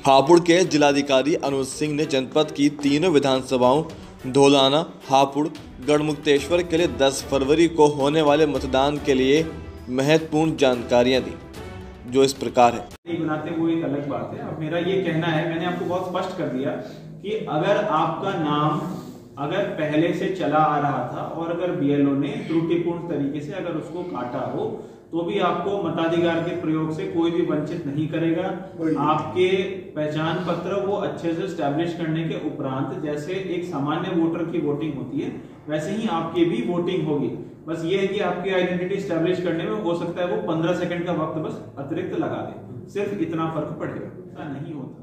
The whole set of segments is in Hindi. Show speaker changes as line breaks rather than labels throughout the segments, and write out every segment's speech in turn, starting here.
हापुड़ के जिलाधिकारी अनुज सिंह ने जनपद की तीनों विधानसभाओं धौलाना, हापुड़, गढ़मुक्तेश्वर के लिए 10 फरवरी को होने वाले मतदान के लिए महत्वपूर्ण जानकारियां दी, जो इस प्रकार है।
बनाते वो एक अलग बात है। अब मेरा ये कहना है, मैंने आपको बहुत स्पष्ट कर दिया कि अगर आपका नाम अगर पहले से चला आ रहा था और अगर बीएलओ ने त्रुटिपूर्ण तरीके से अगर उसको काटा हो तो भी आपको मताधिकार के प्रयोग से कोई भी वंचित नहीं करेगा। आपके पहचान पत्र वो अच्छे से स्टैब्लिश करने के उपरांत जैसे एक सामान्य वोटर की वोटिंग होती है वैसे ही आपकी भी वोटिंग होगी। बस ये है कि आपकी आइडेंटिटी स्टैब्लिश करने में हो सकता है वो 15 सेकंड का वक्त बस अतिरिक्त लगा दे, सिर्फ इतना फर्क पड़ेगा। ऐसा नहीं होता।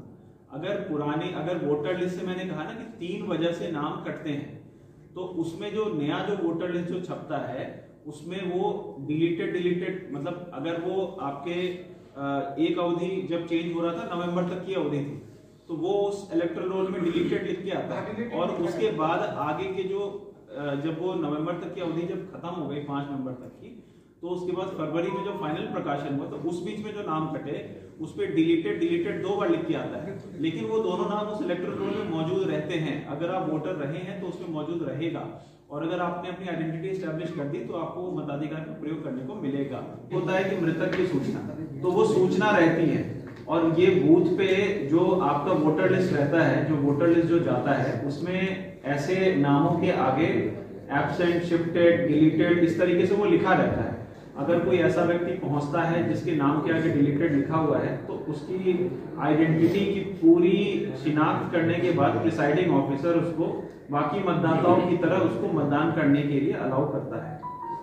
अगर वोटर लिस्ट से मैंने कहा ना कि 3 वजह से नाम कटते हैं, तो उसमें जो नया जो वोटर लिस्ट जो छपता है उसमें वो डिलीटेड मतलब अगर वो आपके एक अवधि जब चेंज हो रहा था नवंबर तक की अवधि थी तो वो उस इलेक्टोरल रोल में डिलीटेड लिख के आता है और उसके बाद आगे के जो जब वो नवंबर तक की अवधि जब खत्म हो गई 5 नवंबर तक की, तो उसके बाद फरवरी में जो फाइनल प्रकाशन हुआ तो उस बीच में जो नाम कटे उस पे डिलीटेड 2 बार लिख के आता है, लेकिन वो दोनों नाम उस इलेक्टोरल रोल में मौजूद रहते हैं। अगर आप वोटर रहे हैं तो उसमें मौजूद रहेगा और अगर आपने अपनी आइडेंटिटी एस्टैब्लिश कर दी तो आपको मताधिकार का प्रयोग करने को मिलेगा। होता है कि मृतक की सूचना, तो वो सूचना रहती है और ये बूथ पे जो आपका वोटर लिस्ट रहता है, जो वोटर लिस्ट जो जाता है उसमें ऐसे नामों के आगे एब्सेंट, शिफ्टेड, डिलीटेड इस तरीके से वो लिखा रहता है। अगर कोई ऐसा व्यक्ति पहुंचता है जिसके नाम के आगे डिलीटेड लिखा हुआ है तो उसकी आइडेंटिटी की पूरी शिनाख्त करने के बाद प्रिसाइडिंग ऑफिसर उसको बाकी मतदाताओं की तरह उसको मतदान करने के लिए अलाउ करता है।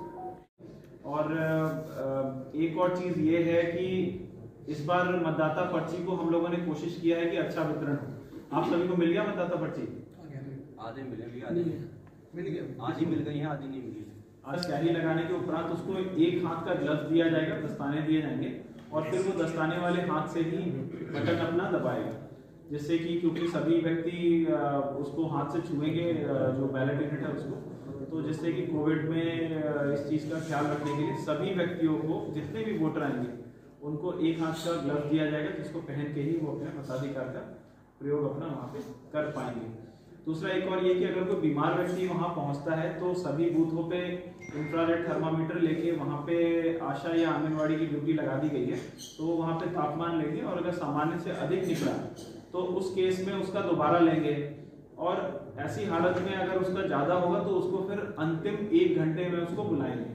और एक और चीज ये है कि इस बार मतदाता पर्ची को हम लोगों ने कोशिश किया है कि अच्छा वितरण हो। आप सभी को मिल गया मतदाता पर्ची?
आधे मिल गई, आधी मिल गई है, आधी नहीं मिली।
आज स्कैनी लगाने के उपरांत उसको एक हाथ का ग्लव्स दिया जाएगा, दस्ताने दिए जाएंगे और फिर वो दस्ताने वाले हाथ से ही बटन अपना दबाएगा, जिससे कि क्योंकि सभी व्यक्ति उसको हाथ से छुएंगे जो बैलेट यूनिट है उसको, तो जिससे कि कोविड में इस चीज का ख्याल रखने के लिए सभी व्यक्तियों को जितने भी वोटर आएंगे उनको एक हाथ का ग्लव्स दिया जाएगा, जिसको पहन के ही वो अपने मताधिकार का प्रयोग अपना वहां पे कर पाएंगे। दूसरा एक और ये कि अगर कोई बीमार व्यक्ति वहां पहुंचता है तो सभी बूथों पे इंफ्रारेड थर्मामीटर लेके वहां पे आशा या आंगनवाड़ी की ड्यूटी लगा दी गई है, तो वो वहां पे तापमान लेंगे और अगर सामान्य से अधिक निकला तो उस केस में उसका दोबारा लेंगे और ऐसी हालत में अगर उसका ज्यादा होगा तो उसको फिर अंतिम 1 घंटे में उसको बुलाएंगे।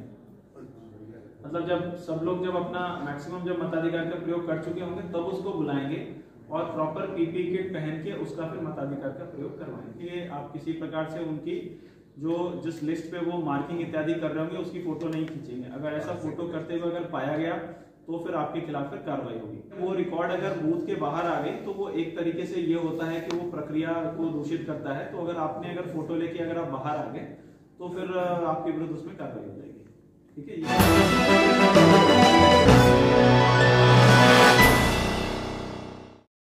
मतलब जब सब लोग जब अपना मैक्सिमम जब मताधिकार का प्रयोग कर चुके होंगे तब उसको बुलाएंगे और प्रॉपर पीपी किट पहन के उसका फिर मताधिकार का प्रयोग करवाएंगे। आप किसी प्रकार से उनकी जो जिस लिस्ट पे वो मार्किंग इत्यादि कर रहे होंगे उसकी फोटो नहीं खींचेंगे। अगर ऐसा फोटो करते हुए अगर पाया गया तो फिर आपके खिलाफ फिर कार्रवाई होगी। वो रिकॉर्ड अगर बूथ के बाहर आ गई तो वो एक तरीके से ये होता है कि वो प्रक्रिया को दूषित करता है। तो अगर आपने अगर फोटो लेके अगर आप बाहर आ गए तो फिर आपके विरुद्ध उसमें कार्रवाई हो जाएगी। ठीक है।